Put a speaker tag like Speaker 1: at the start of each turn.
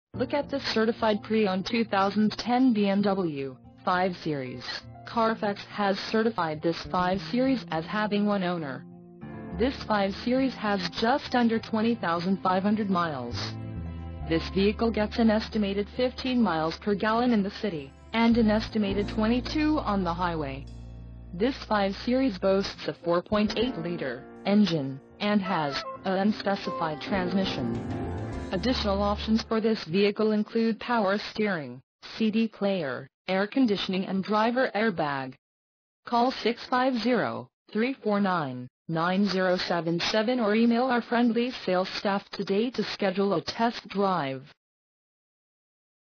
Speaker 1: Look at this certified pre-owned 2010 BMW 5 Series. Carfax has certified this 5 Series as having one owner. This 5 Series has just under 20,500 miles. This vehicle gets an estimated 15 miles per gallon in the city, and an estimated 22 on the highway. This 5 Series boasts a 4.8-liter engine, and has an unspecified transmission. Additional options for this vehicle include power steering, CD player, air conditioning and driver airbag. Call 650-349-9077 or email our friendly sales staff today to schedule a test drive.